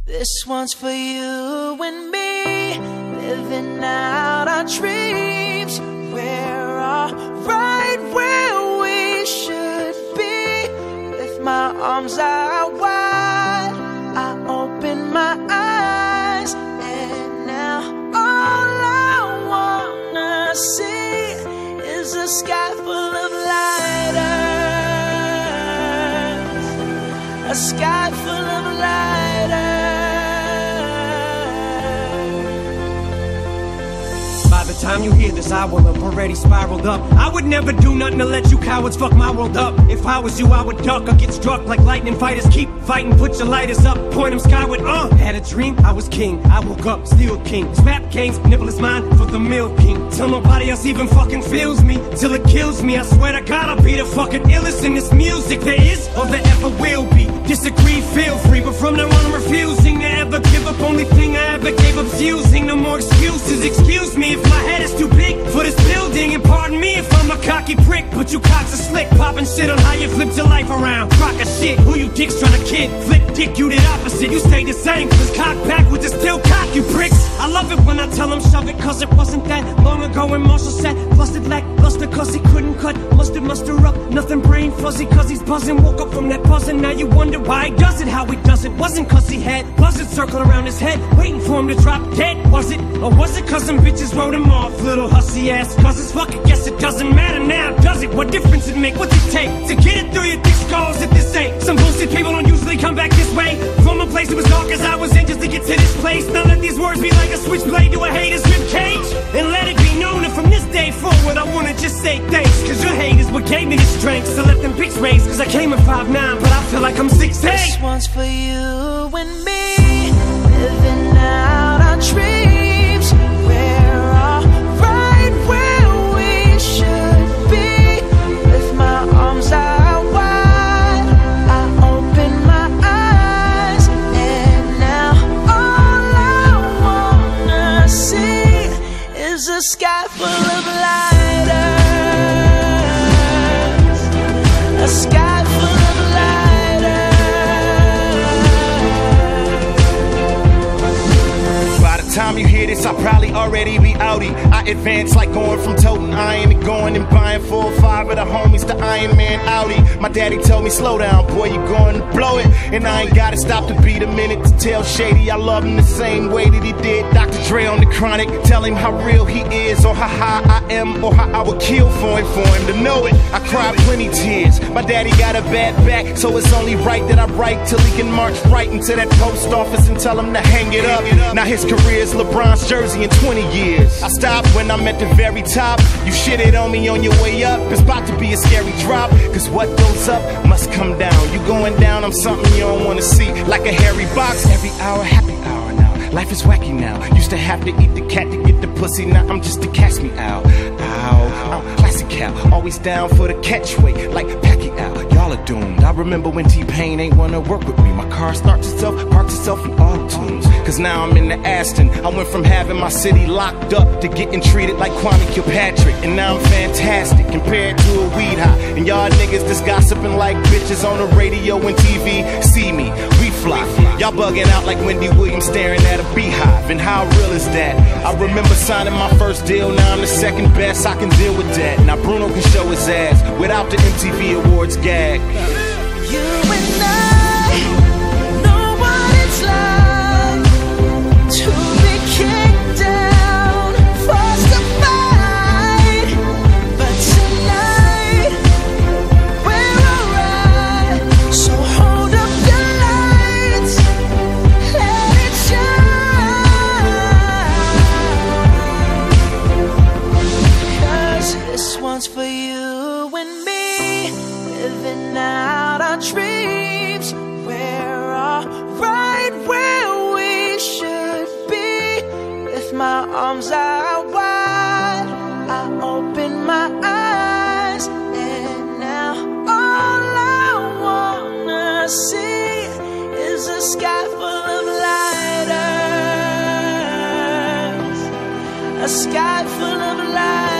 This one's for you and me, living out our dreams. We're all right where we should be. With my arms out wide, I open my eyes, and now all I wanna see is a sky full of lighters, a sky full of lighters. By the time you hear this, I will have already spiraled up. I would never do nothing to let you cowards fuck my world up. If I was you, I would duck or get struck like lightning fighters. Keep fighting, put your lighters up, point them skyward. Had a dream, I was king. I woke up, still king. Snap games, nibble is mine for the milking. Till nobody else even fucking feels me, till it kills me. I swear to God, I'll be the fucking illest in this music there is or there ever will be. Disagree, feel free, but from now on I'm refusing to ever give up. Only thing I ever gave up's using. No more excuses. Excuse me if my head is too big for this building, and pardon me if I'm a cocky prick, but you cocks are slick, popping shit on how you flipped your life around. Crock of shit, who you dicks trying to kid? Flip dick, you did opposite. You stay the same, cause cock backwards is still cock, you pricks. I love it when I tell them shove it, cause it wasn't that long ago when Marshall said busted lackluster cause he couldn't cut muster up, nothing brain fuzzy cause he's buzzing. Woke up from that buzzing, now you wonder why he does it, how he does it. Wasn't cause he had buzzards circling around his head waiting for him to drop dead, was it? Or was it cause some bitches wrote him off, little hussy ass cousins? Fuck it, guess it doesn't matter now, does it? What difference it make? What's it take to get it through your thick skulls if this ain't some bullshit? People don't usually come back this way from a place that was dark as I was in just to get to this place. Now let these words be like a switchblade to a hater's ribcage, and let it be known that from this day forward I wanna just say thanks, cause your hate is what gave me the strength to let them pics raise. Cause I came at 5'9", but I feel like I'm 6'8". This one's for you and me, living out our dreams. We're all right where we should be. With my arms out wide, I open my eyes, and now all I wanna see is a sky full of lighters, a sky full of time you hear this, I'll probably already be outie. I advance like going from toting iron to going and buying 4 or 5 of the homies to Iron Man Audi. My daddy told me, slow down, boy, you going to blow it. And I ain't gotta stop to beat a minute to tell Shady I love him the same way that he did Dr. Dre on the Chronic. Tell him how real he is, or how high I am, or how I would kill for him to know it. I cried plenty tears. My daddy got a bad back, so it's only right that I write till he can march right into that post office and tell him to hang it up. Now his career is LeBron's jersey in 20 years. I stopped when I'm at the very top. You shitted on me on your way up, it's about to be a scary drop. Cause what goes up must come down. You going down, I'm something you don't wanna see. Like a hairy box, every hour, happy hour now. Life is wacky now. Used to have to eat the cat to get the pussy, now I'm just a catch me out. Ow, I'm classic Cal, always down for the catchweight, like Pacquiao. Y'all are doomed. I remember when T-Pain ain't wanna work with me. My car starts itself, parks itself in auto-tunes. Cause now I'm in the Aston. I went from having my city locked up to getting treated like Kwame Kilpatrick. And now I'm fantastic compared to a weed high. And y'all niggas just gossiping like bitches on the radio and TV. See me, we fly. Y'all bugging out like Wendy Williams staring at a beehive. And how real is that? I remember signing my first deal, now I'm the second best. I can deal with that. Now Bruno can show his ass without the MTV Awards gag. You and I know what it's like to be kicked down, forced to fight. But tonight we're alright. So hold up the lights, let it shine. Cause this one's for you and me, living out our dreams. We're all right where we should be. With my arms out wide, I open my eyes, and now all I wanna see is a sky full of lighters, a sky full of lighters.